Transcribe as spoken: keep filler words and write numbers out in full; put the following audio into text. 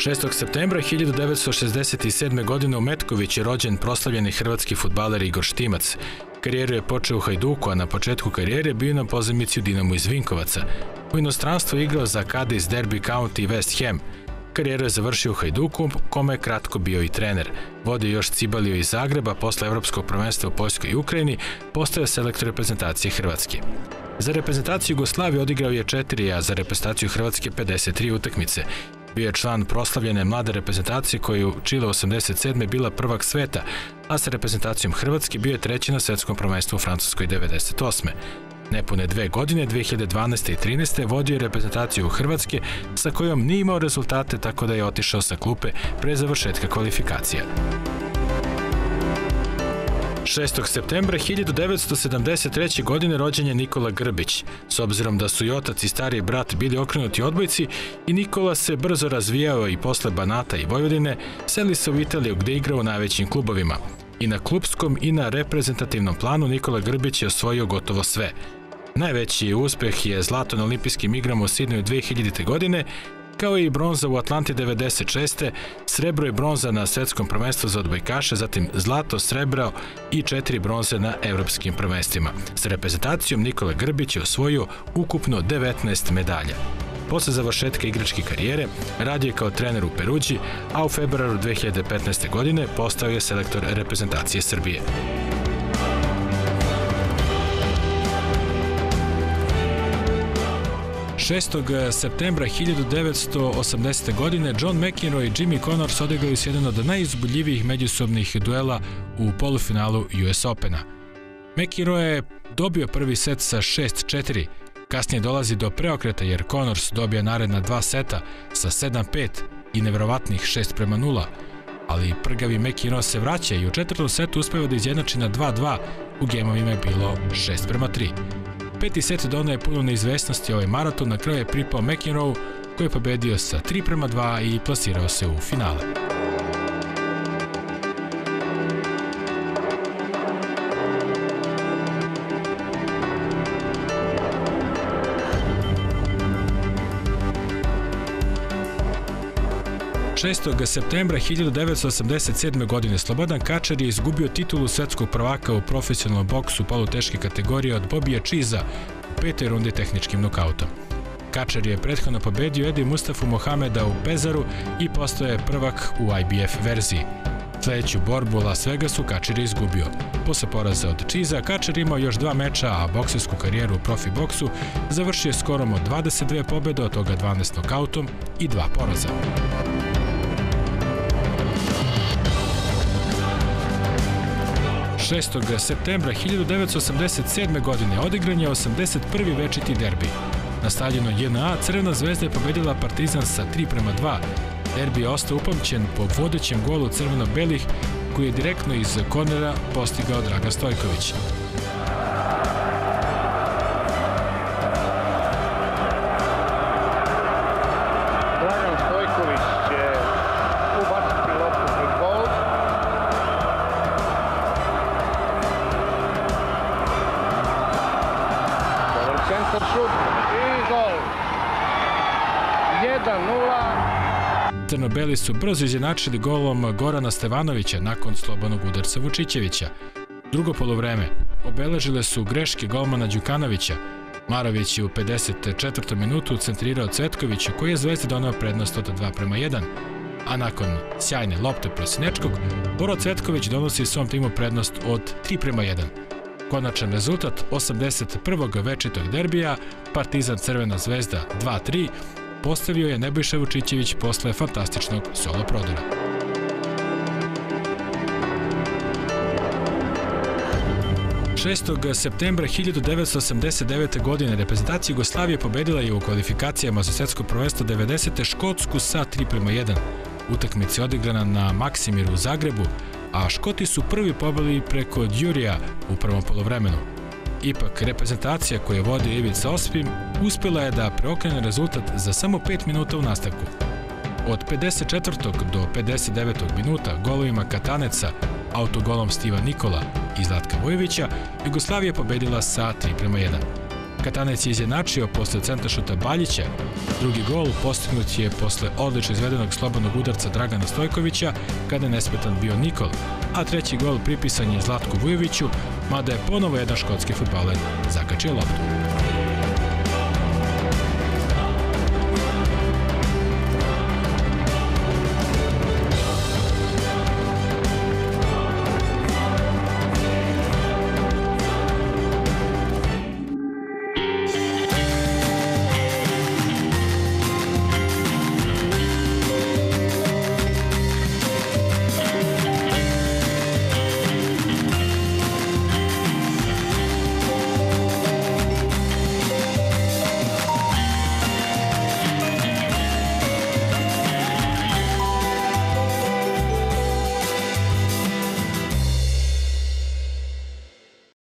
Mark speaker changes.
Speaker 1: šestog septembra hiljadu devetsto šezdeset sedme. godine u Metković je rođen proslavljeni hrvatski fudbaler Igor Štimac. Karijeru je počeo u Hajduku, a na početku karijere bio na pozajmici u Dinamu iz Vinkovaca. U inostranstvu igrao za Cadiz, Derby County i West Ham. Karijeru je završio u Hajduku, kome je kratko bio i trener. Vodio još Cibalio iz Zagreba, posle Evropskog prvenstva u Poljskoj i Ukrajini, postao selektor reprezentacije Hrvatske. Za reprezentaciju Jugoslavije odigrao je četiri, a za reprezentaciju Hrvatske pedeset tri utakmice. Bio je član proslavljene mlade reprezentacije koja je u Čile osamdeset sedme. bila prvak sveta, a sa reprezentacijom Hrvatske bio je treći na svetskom prvenstvu u Francuskoj devedeset osme. Nepune dve godine, dve hiljade dvanaeste. i trinaeste. vodio je reprezentaciju Hrvatske sa kojom nije imao rezultate, tako da je otišao sa klupe pre završetka kvalifikacija. šestog septembra hiljadu devetsto sedamdeset treće. godine rođen je Nikola Grbić. S obzirom da su i otac i stariji brat bili okrenuti odbojci i Nikola se brzo razvijao i posle Banata i Vojvodine, seli se u Italiju gde igrao u najvećim klubovima. I na klupskom i na reprezentativnom planu Nikola Grbić je osvojio gotovo sve. Najveći uspeh je zlato na olimpijskim igrama u Sidneju dve hiljadite. godine, kao i bronza u Atlanti devedeset šeste. Srebro i bronza na svetskom prvenstvu za odbojkaše, zatim zlato, srebro i četiri bronze na evropskim prvenstvima. Sa reprezentacijom Nikola Grbić je osvojio ukupno devetnaest medalja. Posle završetka igračke karijere radio je kao trener u Peruđi, a u februaru dve hiljade petnaeste. godine postao je selektor reprezentacije Srbije. šestog septembra hiljadu devetsto osamdesete. godine John McEnroe i Jimmy Connors odigrali su jedan od najuzbudljivijih međusobnih duela u polufinalu U S Opena. McEnroe je dobio prvi set sa šest četiri. Kasnije dolazi do preokreta jer Connors dobija naredna dva seta sa sedam pet i neverovatnih šest prema nula, ali prgavi McEnroe se vraća i u četvrtom setu uspeva da izjednači na dva dva, u gemovima je bilo šest prema tri. Peti set donaje puno neizvesnosti ovaj maraton, na kraju je pripao McEnroe koji je pobedio sa tri prema dva i plasirao se u finale. šestog septembra hiljadu devetsto osamdeset sedme. godine Slobodan Kačar je izgubio titulu svetskog prvaka u profesionalnom boksu poluteške kategorije od Bobija Cheesa u petoj rundi tehničkim nokautom. Kačar je prethodno pobedio Edi Mustafu Mohameda u Pezaru i postao je prvak u I B F verziji. Sledeću borbu u Las Vegasu Kačar je izgubio. Posle poraza od Cheesa, Kačar imao još dva meča, a boksersku karijeru u profi boksu završio skorom od dvadeset dve pobede, od toga dvanaest nokautom i dva poraza. šestog septembra hiljadu devetsto osamdeset sedme. godine odigran je osamdeset prvi večiti derbi. Na stadionu J N A Crvena zvezda je pobedila Partizan sa tri prema dva. Derbi je ostao upamćen po vodećem golu crveno-belih koji je direktno iz kornera postigao Dragan Stojković.
Speaker 2: Dragan Stojković će ubaciti loptu pred gol. Dobar centar šut i gol. jedan nula.
Speaker 1: Crno-beli su brzo izjednačili golom Gorana Stevanovića nakon slobodnog udarca Vučićevića. Drugo poluvreme obeležile su greške golmana Đukanovića. Marović je u pedeset četvrtoj minutu centrirao Cvetkovića koji je Zvezdi doneo prednost od dva prema jedan. A nakon sjajne lopte Prosinečkog, Boro Cvetković donosi svom timu prednost od tri prema jedan. Konačan rezultat osamdeset prvog večitog derbija Partizan Crvena zvezda dva tri postavio je Nebojša Vučićević posle fantastičnog solo prodora. šestog septembra hiljadu devetsto osamdeset devete. godine reprezentacija Jugoslavije pobedila je u kvalifikacijama za svetsko prvenstvo devedesete. Škotsku sa tri prema jedan. Utakmica je odigrana na Maksimiru u Zagrebu, a Škoti su prvi pobedili preko Djurija u prvom poluvremenu. Ipak, reprezentacija koju je vodio Ivica Ospim uspela je da preokrene rezultat za samo pet minuta u nastavku. Od pedeset četvrtog do pedeset devetog minuta golovima Kataneca, autogolom Stiva Nikola i Zlatka Vujovića, Jugoslavija je pobedila sa tri prema jedan. Katanec je izjednačio posle centaršuta Baljića, drugi gol postignut je posle odlično izvedenog slobodnog udarca Dragana Stojkovića kada je nesmetan bio Nikol, a treći gol pripisan je Zlatku Vujoviću, mada je ponovo jedan škotski fudbaler zakačio loptu.